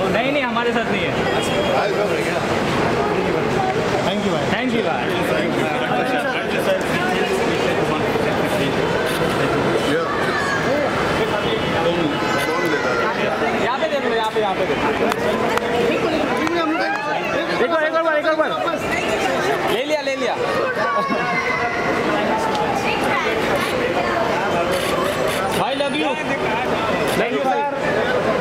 नहीं नहीं, हमारे साथ नहीं है। थैंक यू भाई। थैंक यू भाई। यहाँ पे देख लो, यहाँ पे देख लो। एक और बार ले लिया। भाई लव यू सर।